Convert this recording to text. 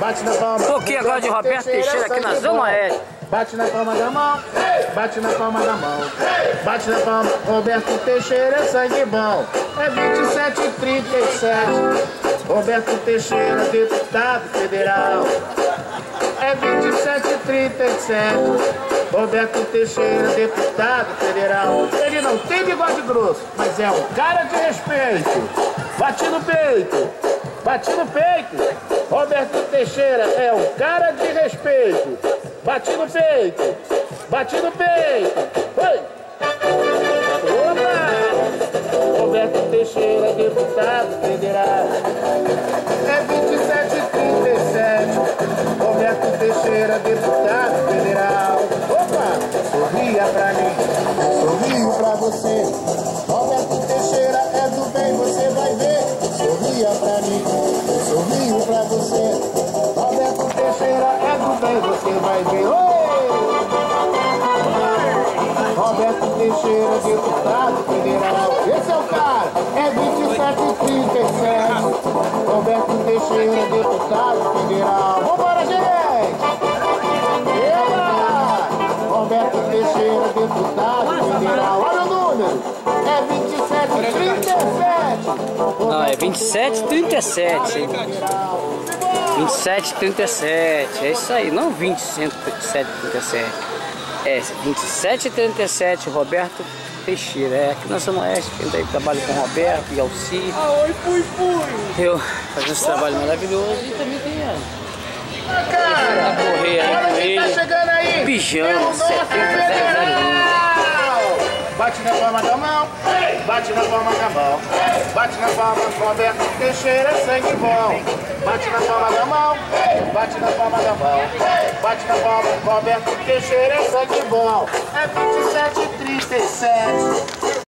bate na palma. Um pouquinho agora de Roberto Teixeira aqui na Zona Oeste. Bate na palma da mão, bate na palma da mão, bate na palma. Roberto Teixeira é sangue bom. É 27 e 37. Roberto Teixeira, deputado federal. É 27 e 37. Roberto Teixeira, deputado federal. Ele não tem bigode grosso, mas é um cara de respeito. Bate no peito, bate no peito. Roberto Teixeira é um cara de respeito. Bate no peito, bate no peito. Oi! Opa! Roberto Teixeira, deputado federal. É 27 e 37. Roberto Teixeira, deputado federal. Opa! Sorria pra mim, sorrio pra você. Roberto Teixeira é do bem, você vai ver. Sorria pra mim, sorrio pra você. Roberto Teixeira é do bem, você vai ver. Oi! Roberto Teixeira, deputado federal. Esse é o cara, é 27 e 37. Roberto Teixeira, deputado federal. Vambora, gente! Eba! Roberto Teixeira, deputado federal. Olha o número, é 27 e 37. Não, é 27 e 37. 27 e 37. É isso aí, não 27 e 37. É 27 e 37, Roberto Teixeira. É aqui na Zona Oeste, quem daí trabalha com o Roberto e Alci. Oi, fui. Eu fazendo esse trabalho maravilhoso e também tem a Cara, correr aí com quem tá ele. chegando aí? Pijama 7001. Bate na palma da mão, bate na palma da mão, bate na palma, Roberto Teixeira, sangue bom. Bate na palma da mão, bate na palma da mão, bate na palma, Roberto Teixeira, sangue bom. É 27 e 37.